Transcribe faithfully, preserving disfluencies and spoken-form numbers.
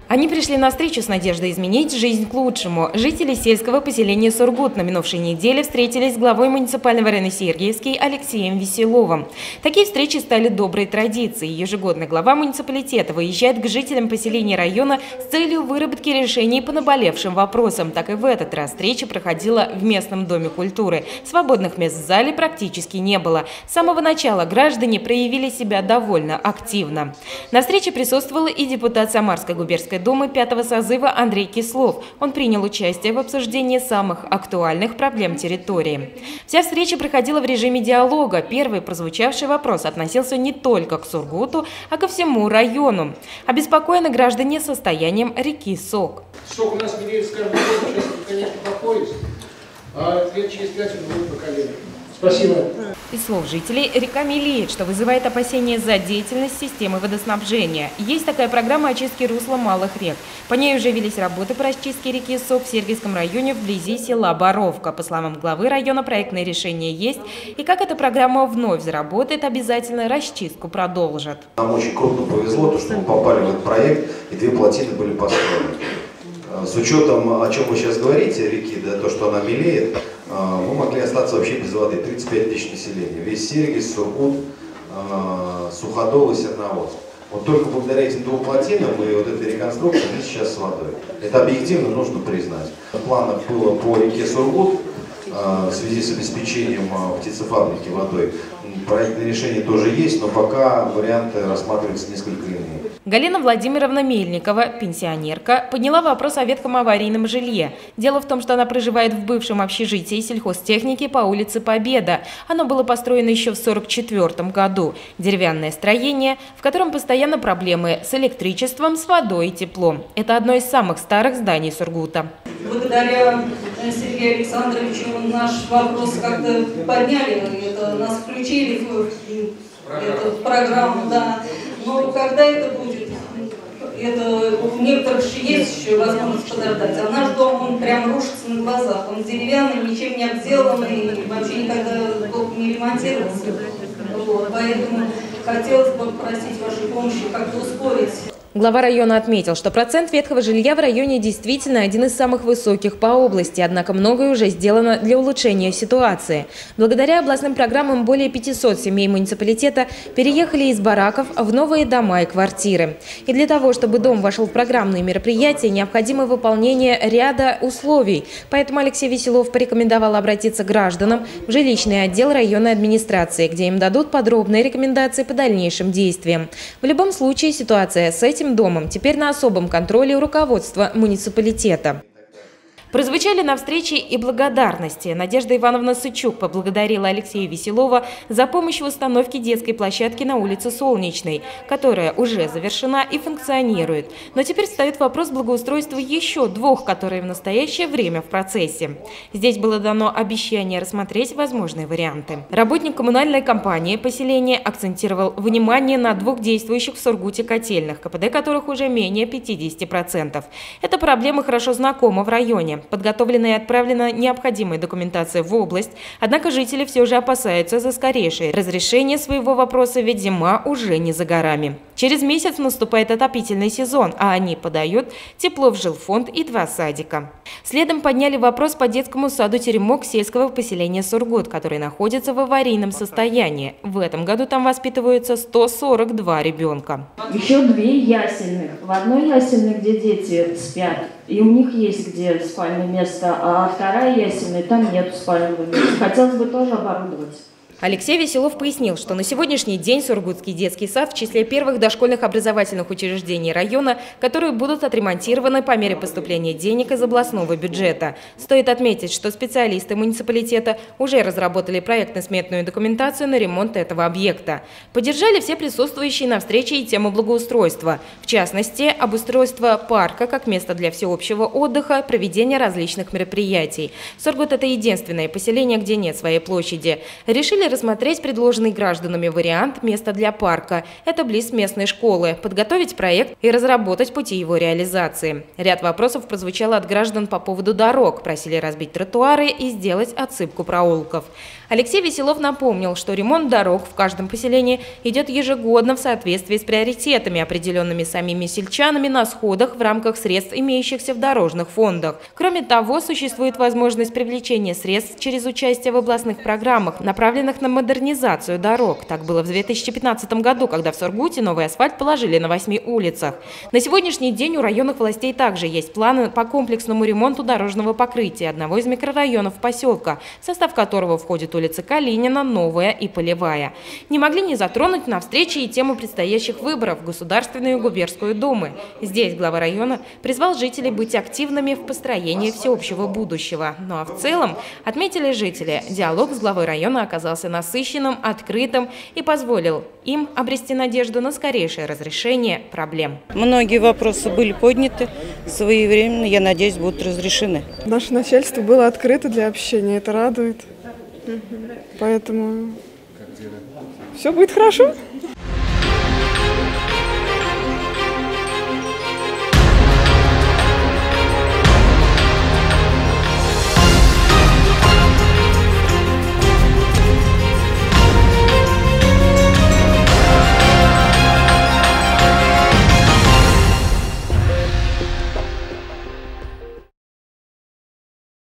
Они пришли на встречу с надеждой изменить жизнь к лучшему. Жители сельского поселения Сургут на минувшей неделе встретились с главой муниципального района Сергиевский Алексеем Веселовым. Такие встречи стали доброй традицией. Ежегодно глава муниципалитета выезжает к жителям поселения района с целью выработки решений по наболевшим вопросам. Так и в этот раз встреча проходила в местном доме культуры. Свободных мест в зале практически не было. С самого начала граждане проявили себя довольно активно. На встрече присутствовал и депутат Самарской губернской Думы пятого созыва Андрей Кислов. Он принял участие в обсуждении самых актуальных проблем территории. Вся встреча проходила в режиме диалога. Первый прозвучавший вопрос относился не только к Сургуту, а ко всему району. Обеспокоены граждане состоянием реки Сок. Сок у нас мелеет с каждым годом, сейчас, конечно, по пояс, а лет через пять он будет по колено. Спасибо. Из слов жителей, река мелеет, что вызывает опасения за деятельность системы водоснабжения. Есть такая программа очистки русла малых рек. По ней уже велись работы по расчистке реки Сок в Сергиевском районе вблизи села Боровка. По словам главы района, проектные решения есть. И как эта программа вновь заработает, обязательно расчистку продолжат. Нам очень крупно повезло, то, что мы попали в этот проект, и две плотины были построены. С учетом, о чем вы сейчас говорите, реки, да, то, что она мелеет, мы могли остаться вообще без воды. тридцать пять тысяч населения. Весь Сергиев, Сургут, Суходол и Серноводск. Вот только благодаря этим двум плотинам и вот этой реконструкции мы сейчас с водой. Это объективно нужно признать. В планах было по реке Сургут в связи с обеспечением птицефабрики водой. Проектные решения тоже есть, но пока варианты рассматриваются несколько иные. Галина Владимировна Мельникова, пенсионерка, подняла вопрос о ветхом аварийном жилье. Дело в том, что она проживает в бывшем общежитии сельхозтехники по улице Победа. Оно было построено еще в сорок четвёртом году. Деревянное строение, в котором постоянно проблемы с электричеством, с водой и теплом. Это одно из самых старых зданий Сургута. Благодаря Сергею Александровичу наш вопрос как-то подняли, это, нас включили в эту программу, да. Но когда это будет, это у некоторых же есть еще возможность подождать. А наш дом, он прям рушится на глазах. Он деревянный, ничем не обделанный, вообще никогда толком не ремонтировался. Вот, поэтому хотелось бы попросить вашей помощи как-то ускорить. Глава района отметил, что процент ветхого жилья в районе действительно один из самых высоких по области, однако многое уже сделано для улучшения ситуации. Благодаря областным программам более пятисот семей муниципалитета переехали из бараков в новые дома и квартиры. И для того, чтобы дом вошел в программные мероприятия, необходимо выполнение ряда условий. Поэтому Алексей Веселов порекомендовал обратиться к гражданам в жилищный отдел районной администрации, где им дадут подробные рекомендации по дальнейшим действиям. В любом случае ситуация с этим домом теперь на особом контроле у руководства муниципалитета. Прозвучали на встрече и благодарности. Надежда Ивановна Сычук поблагодарила Алексея Веселова за помощь в установке детской площадки на улице Солнечной, которая уже завершена и функционирует. Но теперь встает вопрос благоустройства еще двух, которые в настоящее время в процессе. Здесь было дано обещание рассмотреть возможные варианты. Работник коммунальной компании поселения акцентировал внимание на двух действующих в Сургуте котельных, КПД которых уже менее пятидесяти процентов. Эта проблема хорошо знакома в районе. Подготовлена и отправлена необходимая документация в область, однако жители все же опасаются за скорейшее разрешение своего вопроса, ведь зима уже не за горами. Через месяц наступает отопительный сезон, а они подают тепло в жилфонд и два садика. Следом подняли вопрос по детскому саду «Теремок» сельского поселения Сургут, который находится в аварийном состоянии. В этом году там воспитываются сто сорок два ребенка. Еще две ясельных. В одной ясельной, где дети спят, и у них есть где спальное место, а вторая ясельная, там нет спального места. Хотелось бы тоже оборудовать. Алексей Веселов пояснил, что на сегодняшний день Сургутский детский сад в числе первых дошкольных образовательных учреждений района, которые будут отремонтированы по мере поступления денег из областного бюджета. Стоит отметить, что специалисты муниципалитета уже разработали проектно-сметную документацию на ремонт этого объекта. Поддержали все присутствующие на встрече и тему благоустройства. В частности, обустройство парка как места для всеобщего отдыха, проведение различных мероприятий. Сургут – это единственное поселение, где нет своей площади. Решили рассмотреть предложенный гражданами вариант места для парка. Это близ местной школы. Подготовить проект и разработать пути его реализации. Ряд вопросов прозвучало от граждан по поводу дорог. Просили разбить тротуары и сделать отсыпку проулков. Алексей Веселов напомнил, что ремонт дорог в каждом поселении идет ежегодно в соответствии с приоритетами, определенными самими сельчанами на сходах в рамках средств, имеющихся в дорожных фондах. Кроме того, существует возможность привлечения средств через участие в областных программах, направленных на модернизацию дорог. Так было в две тысячи пятнадцатом году, когда в Сургуте новый асфальт положили на восьми улицах. На сегодняшний день у районных властей также есть планы по комплексному ремонту дорожного покрытия одного из микрорайонов поселка, в состав которого входит улица Калинина, Новая и Полевая. Не могли не затронуть на встрече и тему предстоящих выборов в Государственную и Губернскую думы. Здесь глава района призвал жителей быть активными в построении всеобщего будущего. Ну а в целом, отметили жители, диалог с главой района оказался насыщенным, открытым и позволил им обрести надежду на скорейшее разрешение проблем. Многие вопросы были подняты своевременно, я надеюсь, будут разрешены. Наше начальство было открыто для общения, это радует. Поэтому все будет хорошо.